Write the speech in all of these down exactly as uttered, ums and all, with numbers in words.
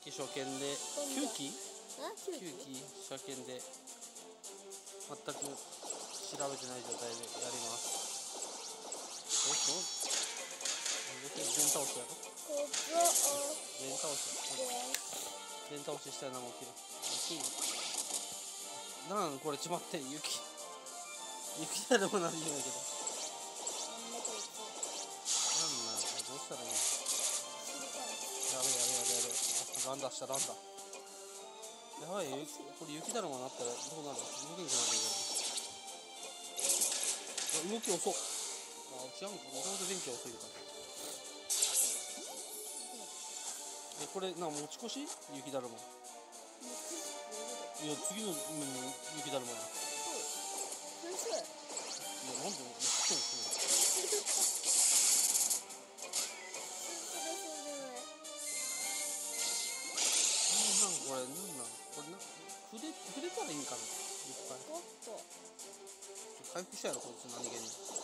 期初見できゅうきあ、 きゅうき初見で全く調べてない状態でやります。えっと全倒しやろ。 こ全倒し全倒ししたら何も起きる。なんこれちまってん雪雪だるまなん言うんやけど、なんなんどうしたらいいの。やべやべやべやべ、ランダしたランダやばい。これ雪だるまになったらどうなるの。動けんくなるけど動き遅っ。あ、違うんか、もともと電気遅いから。え、これな持ち越し雪だるま。いや次の雪だるまや。 先生。 いやなんで持ち越すの。なんこれなんなんこれな触れ触れたらいいんかな。いっぱい。回復したやろこいつ何気に。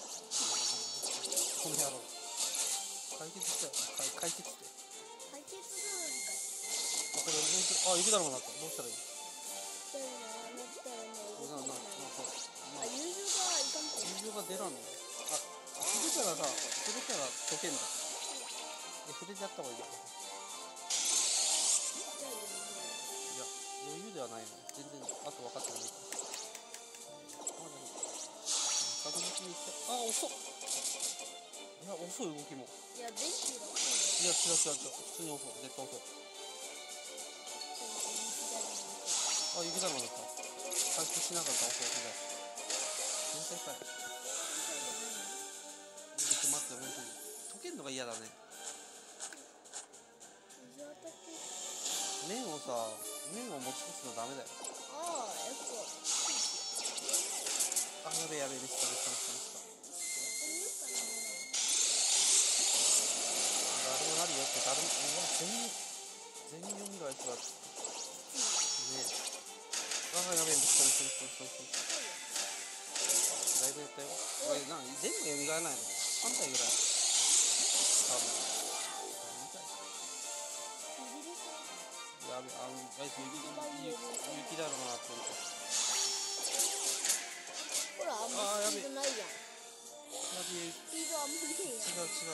この野郎。解決したよ。解決って。 解決するんかい。 あこれあ雪だるまになった。どうしたらいい。なななこあ、友情がいかんと。 友情が出らんの。あ、触れたらさ、触れたら溶けんだ。え、触れちゃった方がいいよ。いや、余裕ではないの。全然、あと分かってないから。確実にいって、あ、遅っ。いや、遅い動きも。 いや、電気が遅い。 いや、違う違う違う。普通に遅い。絶対遅い。あ、雪だるまだった。回復しなかった。遅い。ひどい。天才かい。ちょっと待って、本当に溶けるのが嫌だね。麺をさ、麺を持ち越すのダメだよ。 ああ、えっと。 あ、やべやべ、ミスったミスったミスったミスった。誰もなるよって誰も、うわ、全全読み返しはねえ。あ、やべえ、ミスったミスったミスったミスった。だいぶやったよ。これな、全部読み替えないの。さん体ぐらい。多分。やべ、あの、あいつ雪、雪だるまなってる。 ほら、あんまスピードないやん。 やべえ。 スピードあんまりないやん。 違う違う、そういうことじゃない。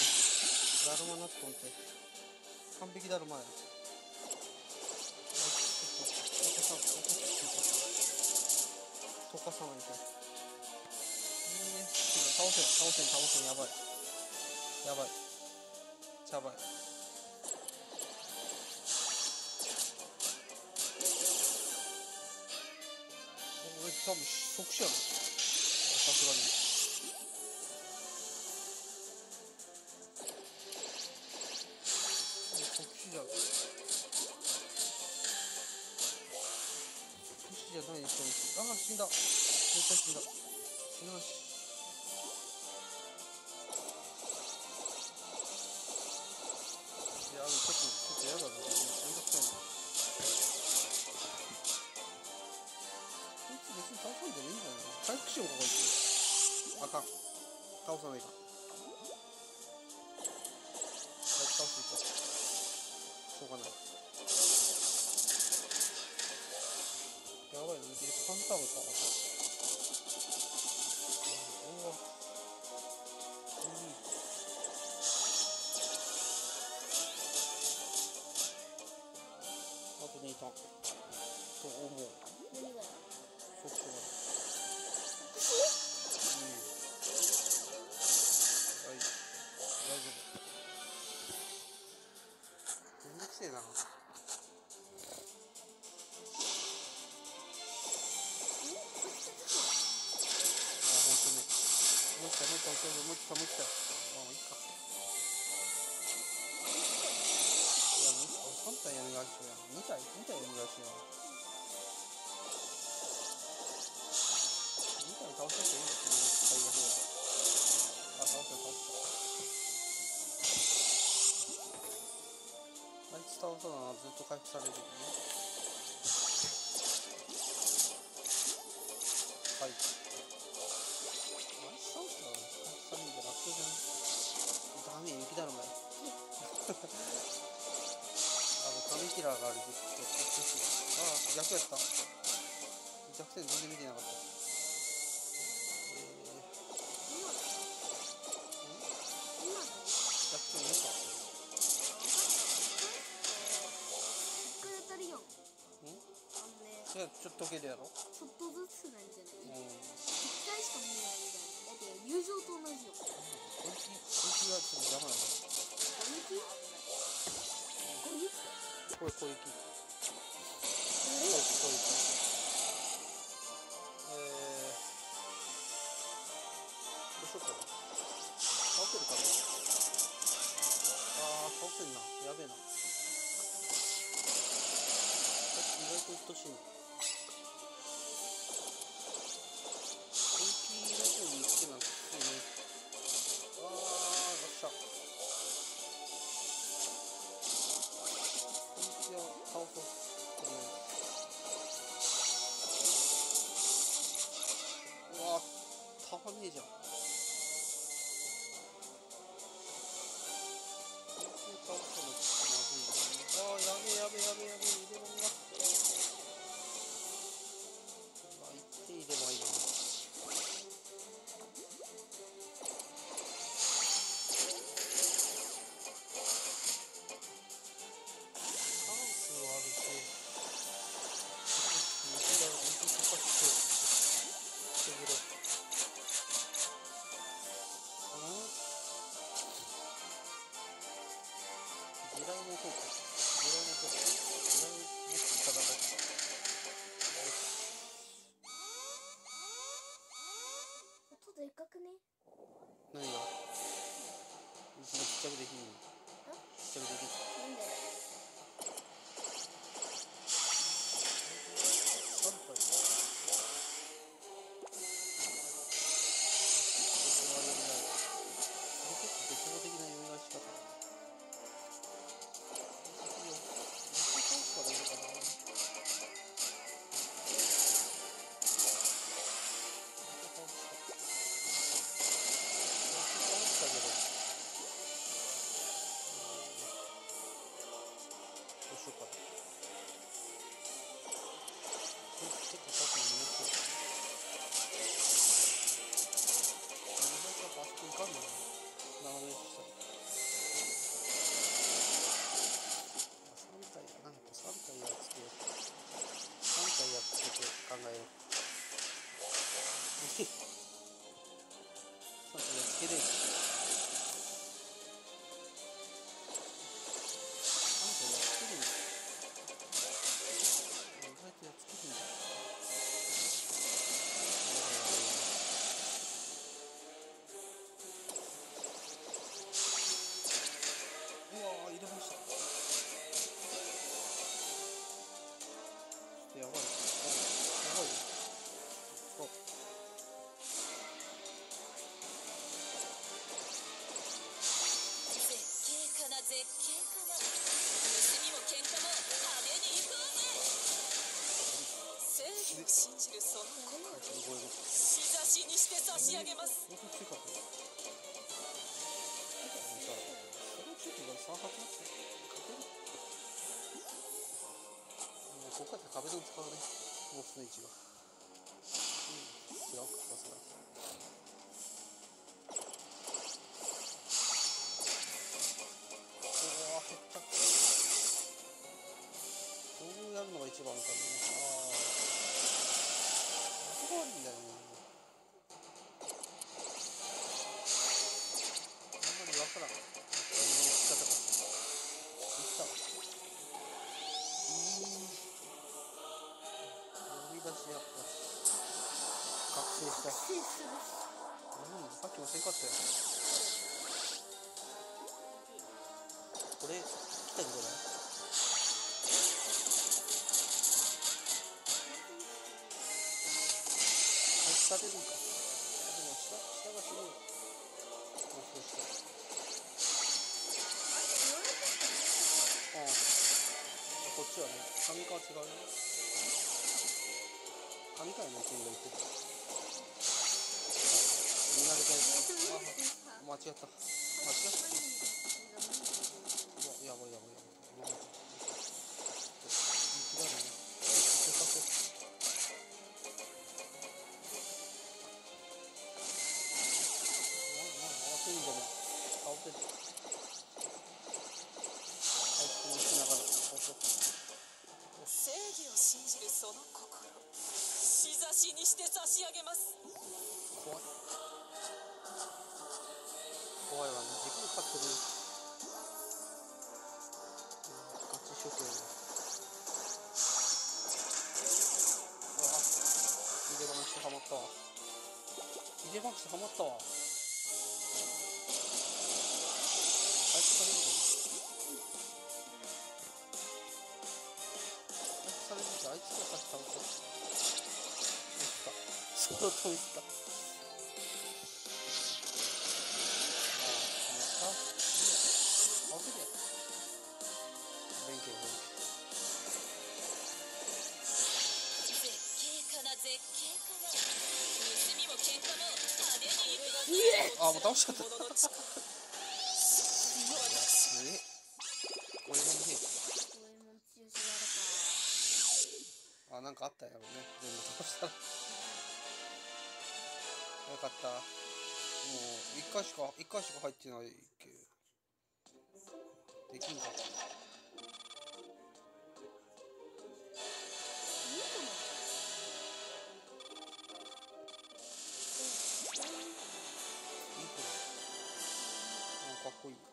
だるまなっとんて。完璧だるまや。ちょっと、溶かさ、溶かさないと。倒せん、倒せん、倒せん、やばい。やばい。やばい。俺多分即死やろ。さすがに。即死じゃん。即死じゃない人に。ああ、死んだ。絶対死んだ。死なし。いや、ちょっと、ちょっとやだな。めんどくさいな。こいつ別に倒さんでもいいんじゃないの。回復しようか、こいつ。あかん。倒さないか。倒していこう。しょうがない。やばいね、カンタムか。うわ。いい。あとにターン。と思う。 何がや。 即死だ。うん。はい。大丈夫。めんどくせえな。もう一回もう一回もう一回もう一回もう一回。まあいいか。いやもうさん体やめがしや。に体に体やめがしや。に体倒していいんだけど最悪や。あ、倒した倒した。あいつ倒さなずっと回復されるよね。はい。倒したらさんで楽勝じゃない。ダメ、雪だるまや。あのキラーがあるでちょっと欲しい。ああ逆やった。弱点全然見てなかった。弱点上か。 一回当たりやん。 ん？ あのね、 じゃあちょっと解けるやろ。 ちょっとずつなんじゃない？ うん。 一回しか見えないみたいな。だって友情と同じよ。 小雪小雪はちょっと邪魔なの。 小雪？小雪？ これ小雪。 え？ 小雪。えー、どうしようかな。倒せるかな。あー倒せんな。やべえな。意外とうっとうしいな。小雪の方に行けなくてね。あーよっしゃ。小雪を倒そう。とりあえず。うわー倒ねえじゃん。小雪を倒すのちょっとまずいな。あーやべえやべえやべえやべえ入れ物が。うわいって入ればいいな。地雷の方か。地雷の方か。地雷持って戦う。 音でかくね？ 何が？うちもちっちゃくできるの。ちっちゃくできる。 なんで？ さん体。絶望的な読み出し方。倒すからいいのかな。倒したけど。どうしようかな。こいつ結構倒すのめんどくさい。意外とあそこいかんのな。斜め下に。さん体やな。さん体やっつけよう。さん体やっつけて考えよう。さん体やっつけれる。さん体やっつけるんだ。意外とやっつけるんだ。うわー入れました。やばい。やばいよ。あ絶景かな絶景かな。盗みも喧嘩も派手に行こうぜ。正義を信じるその心をしざしにして差し上げます。 もうちょいかったよ。それちょっとさん発なって勝てる。もうここから壁ドン使うね。ボスの位置が。うん、違うか、さすがに。おお、減った。どうやるのが一番かね。ああ。あそこ悪いんだよね。あんまりわからん。この打ち方が。いったわ。いい。呼び出しやった。覚醒した。 覚醒する。 うん、さっきもせんかったよ。これ来たんじゃない？回復されるんか。でも下下がすごい。もうそうした。ああ。こっちはね、上川違うよ。上川の金が言ってた。見慣れたやつ。あ、間違った。間違った。うわ、やばいやばいやばい。 正義を信じるその心、しざしにして差し上げます。 怖い怖いわね、自分勝ってる。ガチショックやな。うわ入れ話ハマったわ。入れ話ハマったわ。回復されるじゃん。回復されるじゃん。あいつが差し倒そう。ミスった。そのとミスった。あ、もう倒しちゃった。安い。これもね。あ、なんかあったやろね。全部倒したら。よかった。もう一回しか一回しか入ってないけど。できんかった。かっこいい。